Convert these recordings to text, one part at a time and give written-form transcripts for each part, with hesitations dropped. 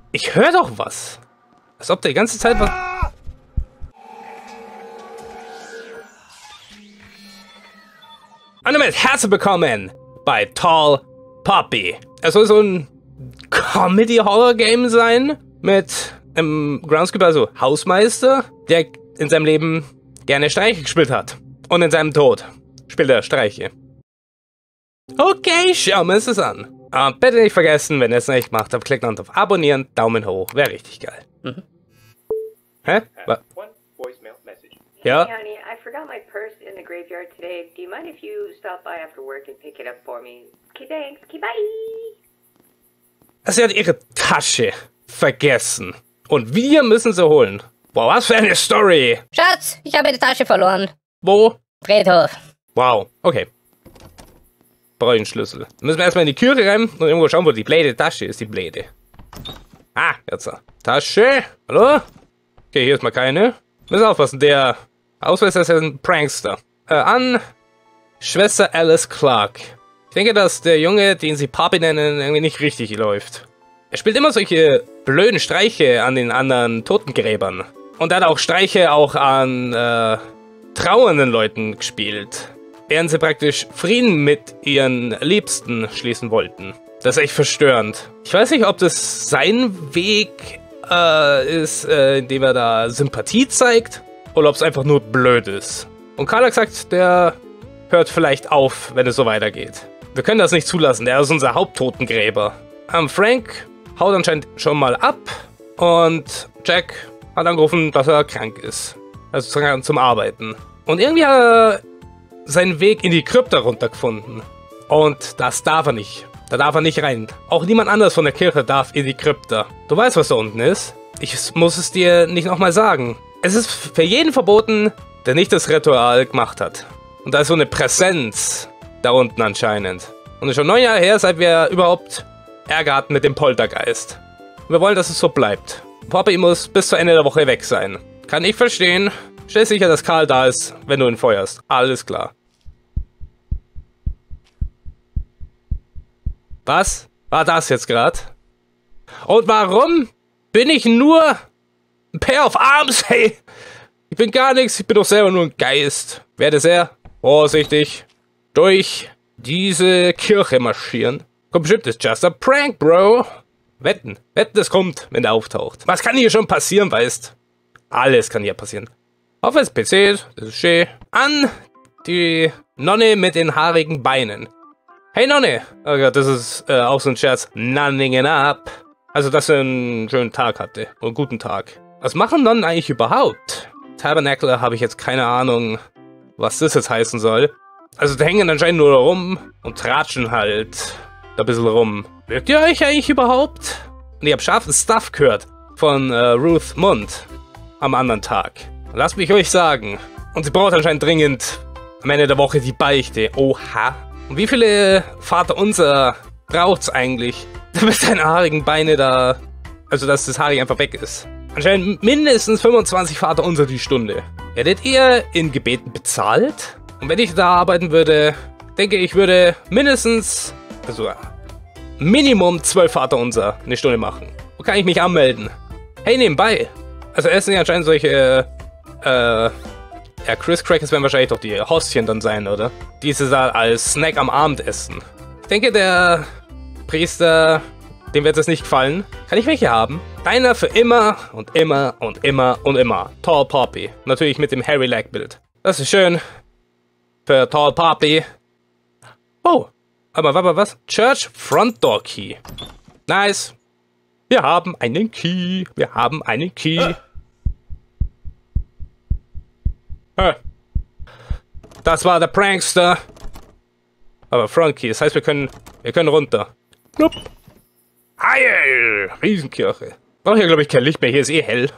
Ich höre doch was. Als ob der die ganze Zeit was... Und damit herzlich willkommen bei Tall Poppy. Es soll so ein Comedy-Horror-Game sein mit einem Groundskeeper, also Hausmeister, der in seinem Leben gerne Streiche gespielt hat. Und in seinem Tod spielt er Streiche. Okay, schauen wir uns das an. Und bitte nicht vergessen, wenn ihr es nicht gemacht habt, klickt auf Abonnieren, Daumen hoch, wäre richtig geil. Mhm. Hä? Ja? Hey, honey, I forgot my purse in the graveyard today. Do you mind if you stop by after work and pick it up for me? Okay, thanks. Okay, bye. Sie hat ihre Tasche vergessen. Und wir müssen sie holen. Wow, was für eine Story. Schatz, ich habe die Tasche verloren. Wo? Friedhof. Wow, okay. Brauche ich einen Schlüssel. Müssen wir erstmal in die Kirche rein und irgendwo schauen, wo die blöde Tasche ist, die blöde. Ah, jetzt. Tasche? Hallo? Okay, hier ist mal keine. Müssen aufpassen, der Ausweis ist ein Prankster. An Schwester Alice Clark. Ich denke, dass der Junge, den sie Papi nennen, irgendwie nicht richtig läuft. Er spielt immer solche blöden Streiche an den anderen Totengräbern. Und er hat auch Streiche auch an trauernden Leuten gespielt. Während sie praktisch Frieden mit ihren Liebsten schließen wollten. Das ist echt verstörend. Ich weiß nicht, ob das sein Weg ist, indem er da Sympathie zeigt, oder ob es einfach nur blöd ist. Und Karl hat gesagt, der hört vielleicht auf, wenn es so weitergeht. Wir können das nicht zulassen, der ist unser Haupttotengräber. Frank haut anscheinend schon mal ab und Jack hat angerufen, dass er krank ist. Also zum Arbeiten. Und irgendwie hat er seinen Weg in die Krypta runtergefunden. Und das darf er nicht. Da darf er nicht rein. Auch niemand anders von der Kirche darf in die Krypta. Du weißt, was da unten ist. Ich muss es dir nicht nochmal sagen. Es ist für jeden verboten, der nicht das Ritual gemacht hat. Und da ist so eine Präsenz da unten anscheinend. Und es ist schon 9 Jahre her, seit wir überhaupt Ärger hatten mit dem Poltergeist. Und wir wollen, dass es so bleibt. Poppy muss bis zu Ende der Woche weg sein. Kann ich verstehen. Stell sicher, dass Karl da ist, wenn du ihn feuerst. Alles klar. Was war das jetzt gerade? Und warum bin ich nur ein Pair of Arms? Hey, ich bin gar nichts, ich bin doch selber nur ein Geist. Werde sehr vorsichtig durch diese Kirche marschieren. Kommt bestimmt, ist just a prank, bro. Wetten, es kommt, wenn er auftaucht. Was kann hier schon passieren, weißt? Alles kann hier passieren. Auf das PC, das ist schön. An die Nonne mit den haarigen Beinen. Hey Nonne! Oh Gott, das ist auch so ein Scherz. Nonningen up. Also, dass er einen schönen Tag hatte. Einen guten Tag. Was machen Nonnen eigentlich überhaupt? Tabernacle habe ich jetzt keine Ahnung, was das jetzt heißen soll. Also, die hängen anscheinend nur rum und tratschen halt da ein bisschen rum. Mögt ihr euch eigentlich überhaupt? Und ich habe scharfen Stuff gehört von Ruth Mund am anderen Tag. Lasst mich euch sagen. Und sie braucht anscheinend dringend am Ende der Woche die Beichte. Oha. Und wie viele Vaterunser braucht's eigentlich, damit seine haarigen Beine da, also dass das Haarig einfach weg ist? Anscheinend mindestens 25 Vaterunser die Stunde. Werdet ihr in Gebeten bezahlt? Und wenn ich da arbeiten würde, denke ich, würde mindestens, also Minimum 12 Vaterunser eine Stunde machen. Wo kann ich mich anmelden? Hey, nebenbei. Also essen ja anscheinend solche, ja, Chris Crackers werden wahrscheinlich doch die Hostchen dann sein, oder? Diese da als Snack am Abendessen. Ich denke, der Priester, dem wird es nicht gefallen. Kann ich welche haben? Deiner für immer und immer und immer und immer. Tall Poppy. Natürlich mit dem Harry Lag-Bild. Das ist schön. Für Tall Poppy. Oh, aber was? Church Front Door Key. Nice. Wir haben einen Key. Wir haben einen Key. Das war der Prankster. Aber Frontkey, das heißt, wir können runter. Plupp. Heil! Riesenkirche. Brauche hier, glaube ich, kein Licht mehr. Hier ist eh hell.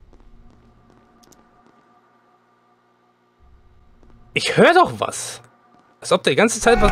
Ich höre doch was. Als ob der die ganze Zeit was...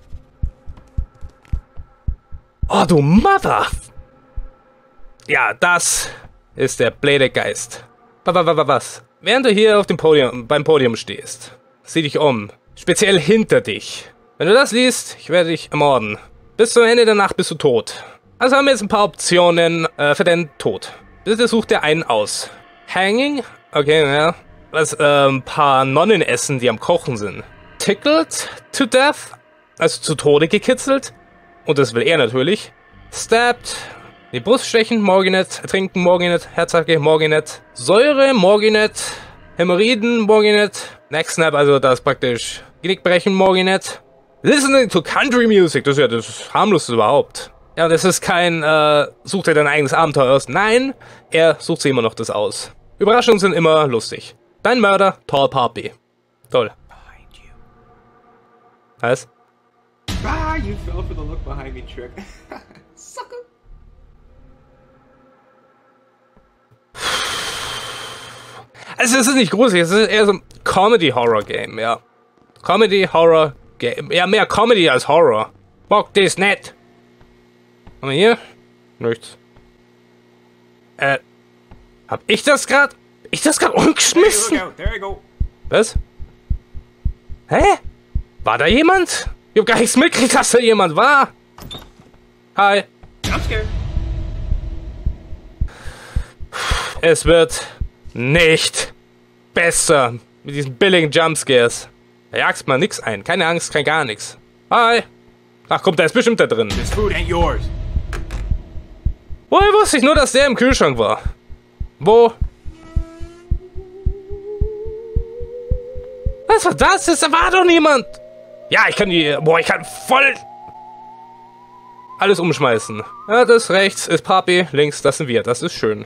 Oh, du Mother! Ja, das ist der blöde Geist. Was? Während du hier auf dem beim Podium stehst, sieh dich um. Speziell hinter dich. Wenn du das liest, ich werde dich ermorden. Bis zum Ende der Nacht bist du tot. Also haben wir jetzt ein paar Optionen für den Tod. Bitte sucht ihr einen aus. Hanging? Okay, naja. Ein paar Nonnen essen, die am Kochen sind. Tickled to death? Also zu Tode gekitzelt. Und das will er natürlich. Stabbed. Die Brust stechen, morgen nicht. Ertrinken, morgen nicht. Herzhacke, morgen nicht. Säure, morgen nicht. Hämorrhoiden, morgen nicht. Neck Snap, also das praktisch Genickbrechen, morgen nicht. Listening to Country Music, das ist ja das harmloseste überhaupt. Ja, das ist kein, such dir dein eigenes Abenteuer aus. Nein, er sucht sich immer noch das aus. Überraschungen sind immer lustig. Dein Mörder, Tall Poppy. Toll. Was? Ah, you fell for the look behind me trick. Sucker. Also es ist nicht gruselig, es ist eher so ein Comedy-Horror-Game, ja. Comedy-Horror-Game. Ja, mehr Comedy als Horror. Bock das nicht. Haben wir hier? Nichts. Hab ich das gerade? Umgeschmissen? Hey, look out. There you go. Was? Hä? War da jemand? Ich hab gar nichts mitgekriegt, dass da jemand war. Hi. I'm scared. Es wird nicht besser mit diesen billigen Jumpscares. Da jagst mal nix ein. Keine Angst, kein gar nichts. Hi. Ach komm, da ist bestimmt da drin. This food ain't yours. Woher wusste ich nur, dass der im Kühlschrank war? Wo? Was war das? Da war doch niemand. Ja, ich kann ich kann voll alles umschmeißen. Ja, das rechts ist Papi, links, das sind wir. Das ist schön.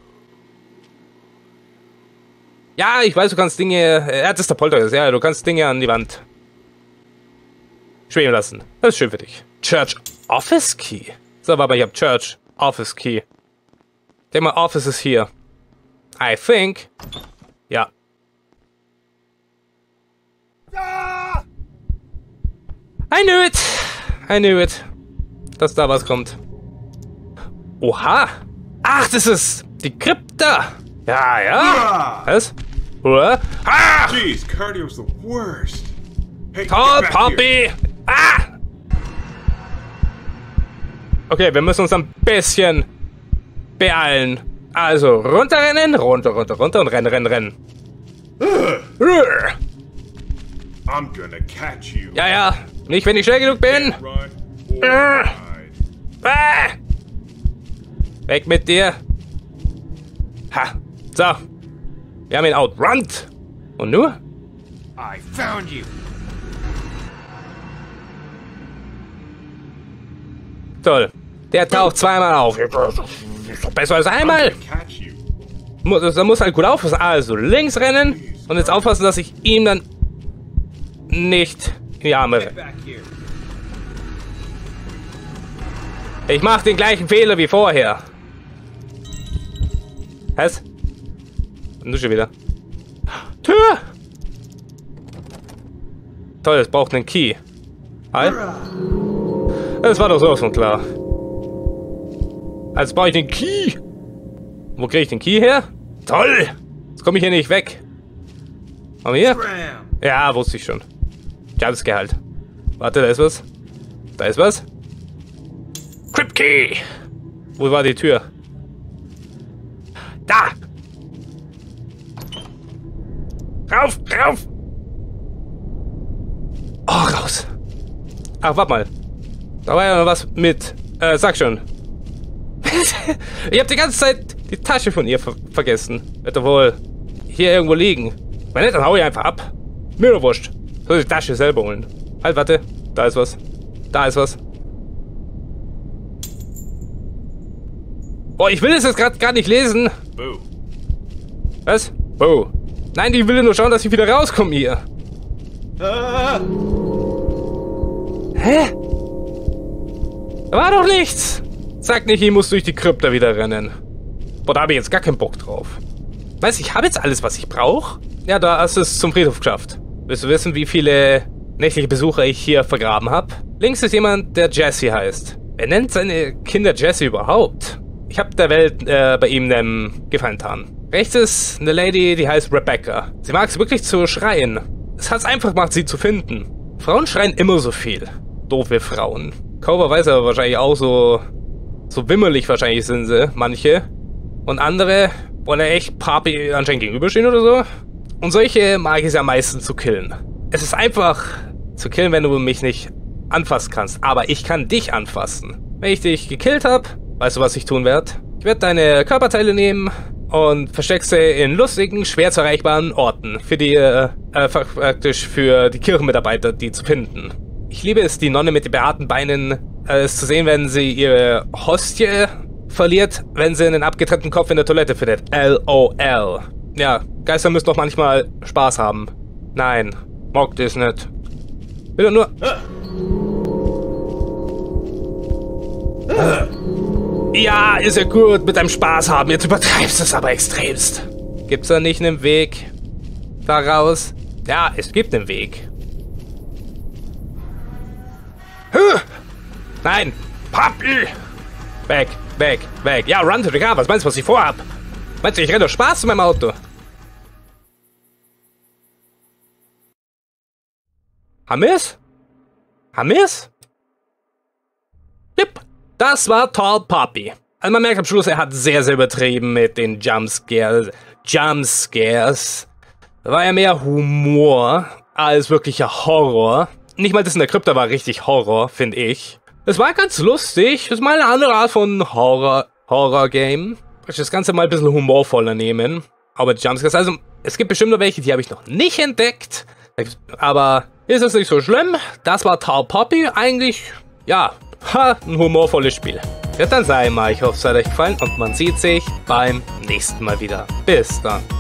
Ja, ich weiß, du kannst Dinge... das ist der Poltergeist. Ja, du kannst Dinge an die Wand schweben lassen. Das ist schön für dich. Church Office Key. So, aber ich habe Church Office Key. Ich denke mal, Office ist hier. I think. Ja. I knew it. Dass da was kommt. Oha. Ach, das ist die Krypta. Ja. Was? Ah! Jeez, cardio's the worst. Hey, Tall get back here. Poppy! Ah! Okay, wir müssen uns ein bisschen beeilen. Also, runterrennen, runter und rennen. I'm gonna catch you. Ja, nicht wenn ich schnell genug bin. Run or hide. Ah! Weg mit dir. Ha, so. Wir haben ihn outrunnt. Und nur? I found you. Toll. Der taucht zweimal auf. Besser als einmal. Catch you. Da muss halt gut aufpassen. Also links rennen und jetzt aufpassen, dass ich ihm dann nicht in die Arme renne. Back here. Ich mach den gleichen Fehler wie vorher. Was? Und du schon wieder. Tür! Toll, es braucht einen Key. Hi? Das war doch sowas von klar. Also brauche ich den Key. Wo kriege ich den Key her? Toll! Jetzt komme ich hier nicht weg. Haben wir hier? Bam. Ja, wusste ich schon. Jumpscare. Warte, da ist was. Da ist was. Crypt Key! Wo war die Tür? Da! Rauf! Oh, raus! Ach, warte mal. Da war ja noch was mit. Sag schon. Ich hab die ganze Zeit die Tasche von ihr vergessen. Wird doch wohl hier irgendwo liegen. Wenn nicht, dann hau ich einfach ab. Mir doch wurscht. Soll die Tasche selber holen. Halt, warte. Da ist was. Oh, ich will es jetzt gerade gar nicht lesen. Boo. Was? Oh. Nein, die will nur schauen, dass ich wieder rauskomme hier. Ah. Hä? Da war doch nichts. Sag nicht, ich muss durch die Krypta wieder rennen. Boah, da habe ich jetzt gar keinen Bock drauf. Weißt du, ich habe jetzt alles, was ich brauche. Ja, da hast du es zum Friedhof geschafft. Willst du wissen, wie viele nächtliche Besucher ich hier vergraben habe? Links ist jemand, der Jesse heißt. Wer nennt seine Kinder Jesse überhaupt? Ich habe der Welt bei ihm einen Gefallen getan. Rechts ist eine Lady, die heißt Rebecca. Sie mag es wirklich zu schreien. Es hat es einfach gemacht, sie zu finden. Frauen schreien immer so viel. Doofe Frauen. Cobra weiß aber wahrscheinlich auch so So wimmelig wahrscheinlich sind sie, manche. Und andere wollen echt Papi anscheinend gegenüberstehen oder so. Und solche mag ich es am meisten zu killen. Es ist einfach zu killen, wenn du mich nicht anfassen kannst. Aber ich kann dich anfassen. Wenn ich dich gekillt habe, weißt du, was ich tun werde? Ich werde deine Körperteile nehmen und versteck sie in lustigen, schwer zu erreichbaren Orten. Für die, praktisch für die Kirchenmitarbeiter, die zu finden. Ich liebe es, die Nonne mit den behaarten Beinen es zu sehen, wenn sie ihre Hostie verliert, wenn sie einen abgetrennten Kopf in der Toilette findet. LOL. Ja, Geister müssen doch manchmal Spaß haben. Nein, mag das nicht. Will doch nur... Ja, ist ja gut mit deinem Spaß haben. Jetzt übertreibst du es aber extremst. Gibt's da nicht einen Weg daraus? Ja, es gibt einen Weg. Nein! Papi! Weg, weg, weg. Ja, run to the car. Was meinst du, was ich vorhab? Meinst du, ich renne doch Spaß zu meinem Auto? Haben wir's? Haben wir's? Yep. Das war Tall Poppy. Also man merkt am Schluss, er hat sehr, sehr übertrieben mit den Jumpscares. Da war ja mehr Humor als wirklicher Horror. Nicht mal das in der Krypta war richtig Horror, finde ich. Es war ganz lustig. Das ist mal eine andere Art von Horror-Game. Ich das Ganze mal ein bisschen humorvoller nehmen. Aber die Jumpscares, also es gibt bestimmt noch welche, die habe ich noch nicht entdeckt. Aber ist es nicht so schlimm. Das war Tall Poppy. Eigentlich, ja, ein humorvolles Spiel. Ja, dann sei mal, ich hoffe, es hat euch gefallen und man sieht sich beim nächsten Mal wieder. Bis dann.